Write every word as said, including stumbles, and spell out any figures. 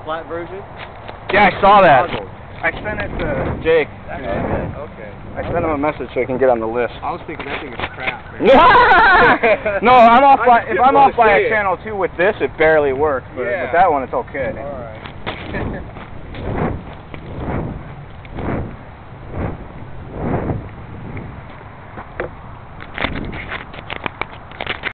flat version? Yeah, I saw that. Goggles. I sent it to Jake. Okay. Okay. I sent him a message so he can get on the list. I was thinking that thing is crap. No, I'm off by, if I'm off by a it. channel two with this, it barely works, but, Yeah. but that one, it's okay. All right.